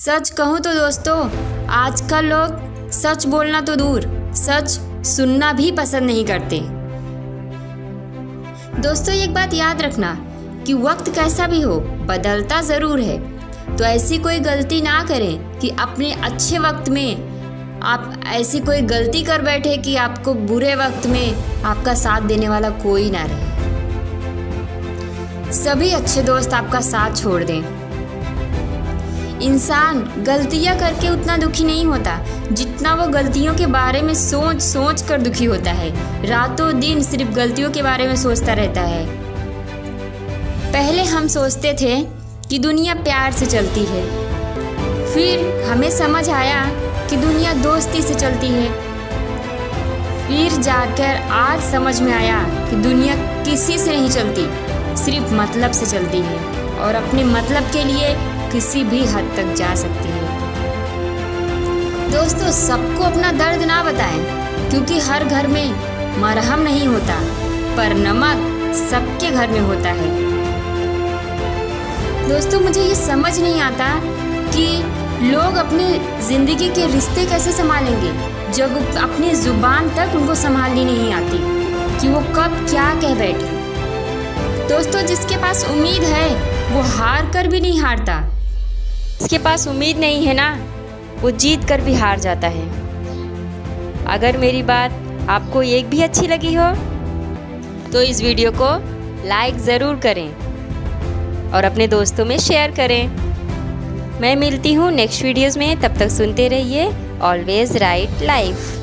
सच कहूँ तो दोस्तों, आजकल लोग सच बोलना तो दूर, सच सुनना भी पसंद नहीं करते। दोस्तों एक बात याद रखना कि वक्त कैसा भी हो बदलता ज़रूर है, तो ऐसी कोई गलती ना करें कि अपने अच्छे वक्त में आप ऐसी कोई गलती कर बैठे कि आपको बुरे वक्त में आपका साथ देने वाला कोई ना रहे। सभी अच्छे दोस्त आपका साथ छोड़ दें। इंसान गलतियां करके उतना दुखी नहीं होता जितना वो गलतियों के बारे में सोच सोच कर दुखी होता है। रातों दिन सिर्फ गलतियों के बारे में सोचता रहता है। पहले हम सोचते थे कि दुनिया प्यार से चलती है, फिर हमें समझ आया कि दुनिया दोस्ती से चलती है, फिर जाकर आज समझ में आया कि दुनिया किसी से नहीं चलती, सिर्फ मतलब से चलती है और अपने मतलब के लिए किसी भी हद तक जा सकती है। दोस्तों सबको अपना दर्द ना बताएं, क्योंकि हर घर में मरहम नहीं होता, पर नमक सबके घर में होता है। दोस्तों मुझे ये समझ नहीं आता कि लोग अपनी ज़िंदगी के रिश्ते कैसे संभालेंगे जब अपनी ज़ुबान तक उनको संभालनी नहीं आती कि वो कब क्या कह बैठे। दोस्तों जिसके पास उम्मीद है वो हार कर भी नहीं हारता, जिसके पास उम्मीद नहीं है ना वो जीत कर भी हार जाता है। अगर मेरी बात आपको एक भी अच्छी लगी हो तो इस वीडियो को लाइक ज़रूर करें और अपने दोस्तों में शेयर करें। मैं मिलती हूँ नेक्स्ट वीडियोज़ में, तब तक सुनते रहिए ऑलवेज राइट लाइफ।